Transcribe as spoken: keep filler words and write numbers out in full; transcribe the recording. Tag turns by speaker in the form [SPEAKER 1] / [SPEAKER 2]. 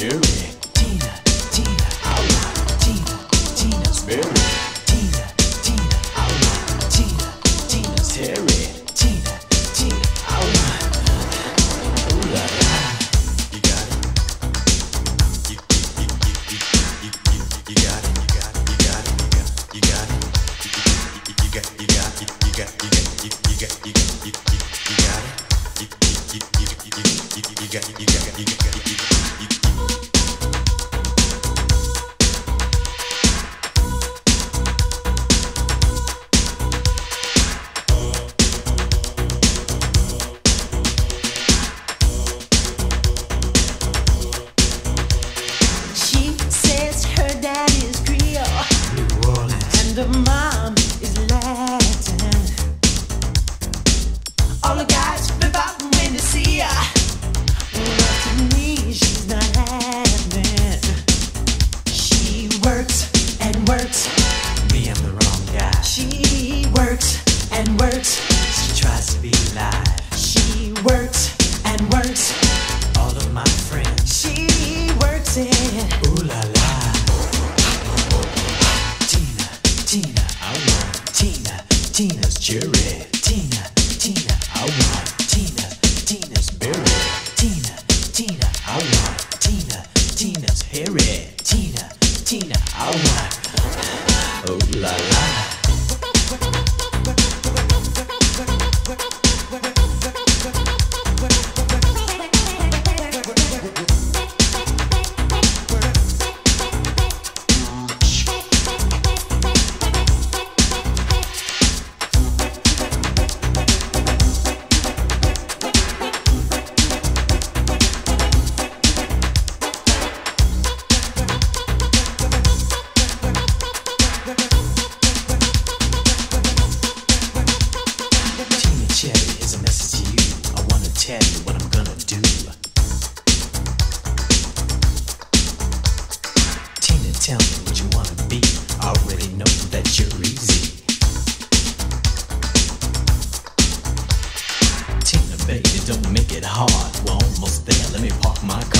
[SPEAKER 1] Cherry. Tina, Tina, I want Tina, Tina's berry. Tina, Tina, I want Tina, Tina's Terry. Tina, Tina, I want. Ooh la la. You got it. You, you, you, you, you, you, you, you got it. You got it. You got it. You got it. You got you got you got you got you got you you got you got you you got it. You you you you you you got you got you got you got you.
[SPEAKER 2] She says her dad is Creole,
[SPEAKER 1] New Orleans,
[SPEAKER 2] and her mom is Latin. All the guys flip out when they see her. But to me, she's not having. She works and works.
[SPEAKER 1] me, I'm the wrong guy.
[SPEAKER 2] She works and works.
[SPEAKER 1] She tries to be alive.
[SPEAKER 2] She works and works.
[SPEAKER 1] All of my friends,
[SPEAKER 2] She works it.
[SPEAKER 1] ooh la la. Tina, Tina, I want Tina, Tina's cherry. Tina, Tina, I want Tina, Tina's berry. Tina, Tina, I want Tina, Tina's hairy. Tina, Tina, I want. Oh la la. Tina Cherry is a message to you. I wanna tell you what I'm gonna do. Tina, tell me what you wanna be. I already know that you're easy. Tina, baby, don't make it hard. We're almost there. Let me park my